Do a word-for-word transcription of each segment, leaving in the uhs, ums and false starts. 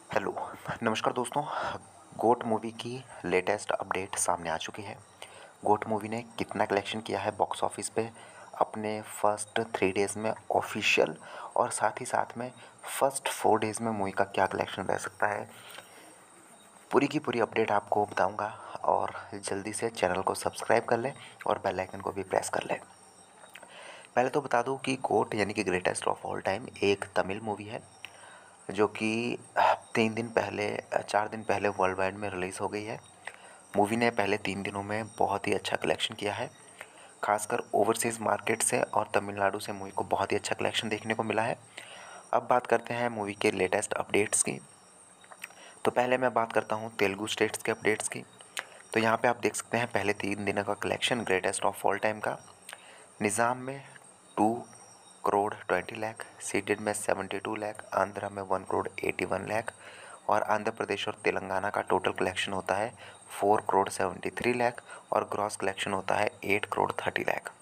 Hello, नमस्कार दोस्तों। GOAT movie की लेटेस्ट अपडेट सामने आ चुकी है। गोट मूवी ने कितना कलेक्शन किया है बॉक्स ऑफिस पे अपने फर्स्ट थ्री डेज़ में ऑफिशियल, और साथ ही साथ में फर्स्ट फोर डेज़ में मूवी का क्या कलेक्शन रह सकता है, पूरी की पूरी अपडेट आपको बताऊंगा। और जल्दी से चैनल को सब्सक्राइब कर लें और बेल आइकन को भी प्रेस कर लें। पहले तो बता दूं कि गोट यानी कि ग्रेटेस्ट ऑफ ऑल टाइम एक तमिल मूवी है, जो कि तीन दिन पहले चार दिन पहले वर्ल्ड वाइड में रिलीज़ हो गई है। मूवी ने पहले तीन दिनों में बहुत ही अच्छा कलेक्शन किया है, खासकर ओवरसीज़ मार्केट से, और तमिलनाडु से मूवी को बहुत ही अच्छा कलेक्शन देखने को मिला है। अब बात करते हैं मूवी के लेटेस्ट अपडेट्स की। तो पहले मैं बात करता हूँ तेलुगु स्टेट्स के अपडेट्स की। तो यहाँ पे आप देख सकते हैं पहले तीन दिनों का collection greatest of all time का। निज़ाम में two crore twenty lakh, ceded में सेवेंटी टू लाख, आंध्रा में one crore eighty one lakh, और आंध्र प्रदेश और तेलंगाना का टोटल कलेक्शन होता है four crore seventy three lakh, और ग्रॉस कलेक्शन होता है एट करोड़ थर्टी लाख।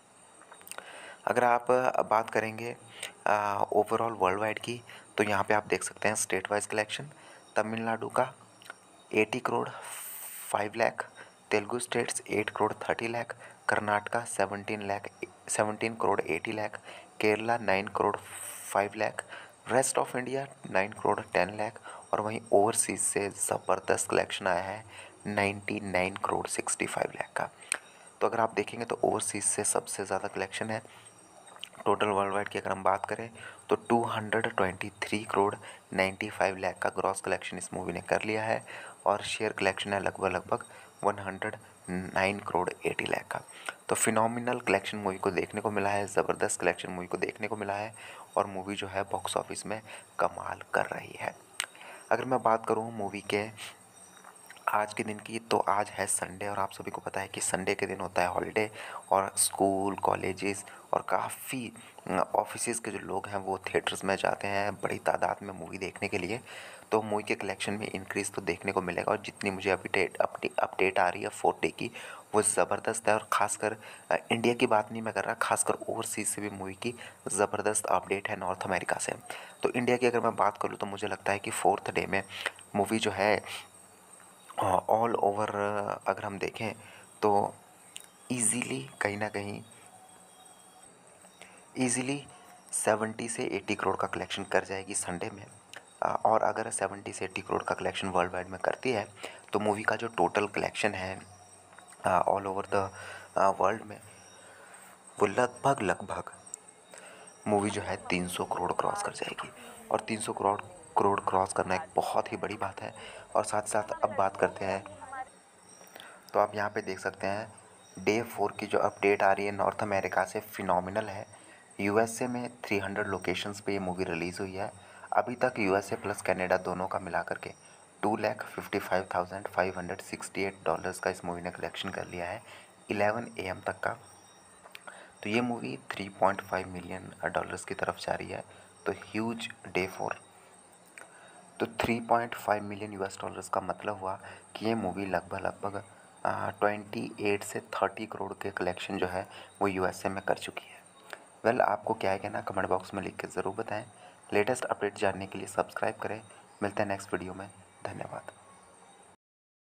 अगर आप बात करेंगे ओवरऑल वर्ल्ड वाइड की, तो यहाँ पे आप देख सकते हैं स्टेट वाइज कलेक्शन। तमिलनाडु का eighty crore five lakh, Telugu states eight crore thirty lakh, Karnataka seventeen lakh seventeen crore eighty lakh, Kerala nine crore five lakh, rest of India nine crore ten lakh, और वहीं ओवरसीज से ज़बरदस्त कलेक्शन आया है ninety nine crore sixty five lakh का। तो अगर आप देखेंगे तो ओवरसीज से सबसे ज़्यादा कलेक्शन है। टोटल वर्ल्ड वाइड की अगर हम बात करें तो two hundred twenty three crore ninety five lakh का ग्रॉस कलेक्शन इस मूवी ने कर लिया है, और शेयर कलेक्शन है लगभग लगभग one hundred nine crore eighty lakh का। तो फिनोमिनल कलेक्शन मूवी को देखने को मिला है, ज़बरदस्त कलेक्शन मूवी को देखने को मिला है, और मूवी जो है बॉक्स ऑफिस में कमाल कर रही है। अगर मैं बात करूँ मूवी के आज के दिन की, तो आज है संडे, और आप सभी को पता है कि संडे के दिन होता है हॉलीडे, और स्कूल कॉलेजेस और काफ़ी ऑफिसेज़ के जो लोग हैं वो थिएटर्स में जाते हैं बड़ी तादाद में मूवी देखने के लिए। तो मूवी के कलेक्शन में इंक्रीज़ तो देखने को मिलेगा, और जितनी मुझे अपडेट अपडेट आ रही है फोर्थ डे की, वो ज़बरदस्त है। और ख़ासकर इंडिया की बात नहीं मैं कर रहा, खासकर ओवरसीज़ से भी मूवी की ज़बरदस्त अपडेट है नॉर्थ अमेरिका से। तो इंडिया की अगर मैं बात करूँ तो मुझे लगता है कि फोर्थ डे में मूवी जो है ऑल ओवर अगर हम देखें तो इजीली कहीं ना कहीं इजीली सेवेंटी से एटी करोड़ का कलेक्शन कर जाएगी संडे में। अ, और अगर सेवेंटी से एटी करोड़ का कलेक्शन वर्ल्ड वाइड में करती है, तो मूवी का जो टोटल कलेक्शन है ऑल ओवर द वर्ल्ड में, वो लगभग लगभग मूवी जो है तीन सौ करोड़ क्रॉस कर जाएगी। और तीन सौ करोड़ करोड़ क्रॉस करना एक बहुत ही बड़ी बात है। और साथ साथ अब बात करते हैं, तो आप यहाँ पे देख सकते हैं डे फोर की जो अपडेट आ रही है नॉर्थ अमेरिका से फिनोमिनल है। यूएसए में थ्री हंड्रेड लोकेशंस पे ये मूवी रिलीज़ हुई है। अभी तक यूएसए प्लस कनाडा दोनों का मिला करके two lakh fifty five thousand five hundred sixty eight dollars का इस मूवी ने कलेक्शन कर लिया है इलेवन ए एम तक का। तो ये movie three point five million dollars की तरफ जा रही है। तो ह्यूज डे फोर। तो three point five million US dollars का मतलब हुआ कि ये मूवी लगभग लगभग ट्वेंटी एट से थर्टी करोड़ के कलेक्शन जो है वो यूएसए में कर चुकी है। वेल well, आपको क्या है कहना कमेंट बॉक्स में लिख के ज़रूर बताएं। लेटेस्ट अपडेट जानने के लिए सब्सक्राइब करें। मिलते हैं नेक्स्ट वीडियो में। धन्यवाद।